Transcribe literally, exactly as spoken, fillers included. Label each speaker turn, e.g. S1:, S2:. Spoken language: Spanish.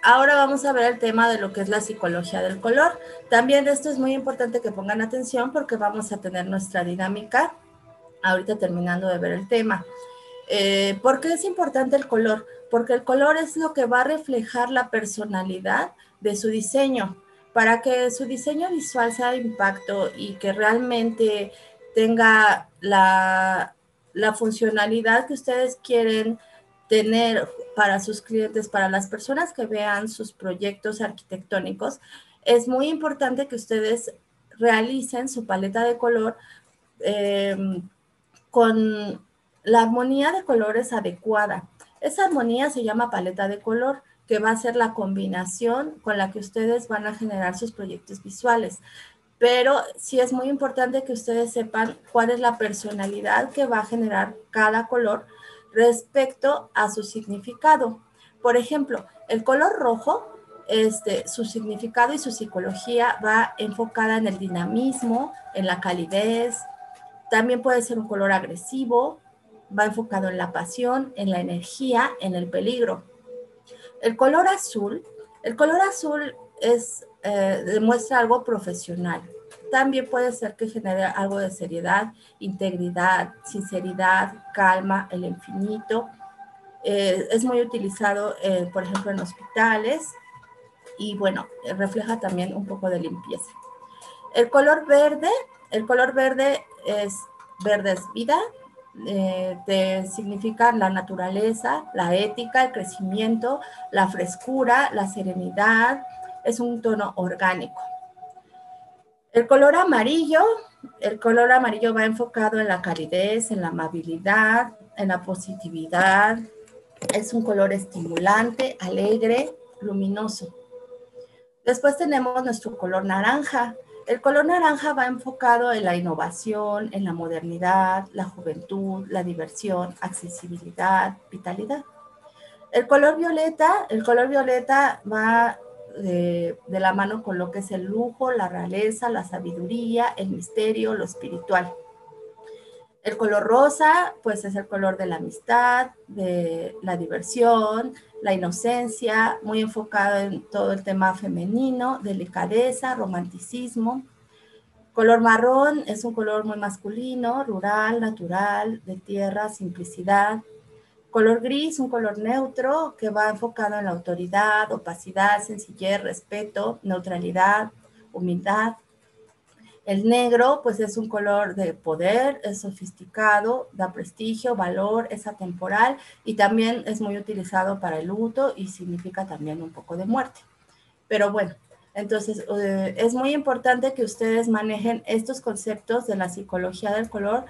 S1: ahora vamos a ver el tema de lo que es la psicología del color. También esto es muy importante que pongan atención porque vamos a tener nuestra dinámica ahorita terminando de ver el tema. Eh, ¿Por qué es importante el color? Porque el color es lo que va a reflejar la personalidad de su diseño. Para que su diseño visual sea de impacto y que realmente tenga la, la funcionalidad que ustedes quieren tener para sus clientes, para las personas que vean sus proyectos arquitectónicos, es muy importante que ustedes realicen su paleta de color eh, con la armonía de colores adecuada. Esa armonía se llama paleta de color, que va a ser la combinación con la que ustedes van a generar sus proyectos visuales. Pero sí es muy importante que ustedes sepan cuál es la personalidad que va a generar cada color respecto a su significado. Por ejemplo, el color rojo, este, su significado y su psicología va enfocada en el dinamismo, en la calidez. También puede ser un color agresivo, va enfocado en la pasión, en la energía, en el peligro. El color azul, el color azul es, eh, demuestra algo profesional. También puede ser que genere algo de seriedad, integridad, sinceridad, calma, el infinito. Eh, es muy utilizado, eh, por ejemplo, en hospitales y, bueno, refleja también un poco de limpieza. El color verde, el color verde es, verde es vida, eh, te significa la naturaleza, la ética, el crecimiento, la frescura, la serenidad, es un tono orgánico. El color amarillo, el color amarillo va enfocado en la calidez, en la amabilidad, en la positividad, es un color estimulante, alegre, luminoso. Después tenemos nuestro color naranja. El color naranja va enfocado en la innovación, en la modernidad, la juventud, la diversión, accesibilidad, vitalidad. El color violeta, el color violeta va de, de la mano con lo que es el lujo, la realeza, la sabiduría, el misterio, lo espiritual. El color rosa, pues es el color de la amistad, de la diversión, la inocencia, muy enfocado en todo el tema femenino, delicadeza, romanticismo. Color marrón es un color muy masculino, rural, natural, de tierra, simplicidad. Color gris, un color neutro que va enfocado en la autoridad, opacidad, sencillez, respeto, neutralidad, humildad. El negro, pues es un color de poder, es sofisticado, da prestigio, valor, es atemporal y también es muy utilizado para el luto y significa también un poco de muerte. Pero bueno, entonces eh, es muy importante que ustedes manejen estos conceptos de la psicología del color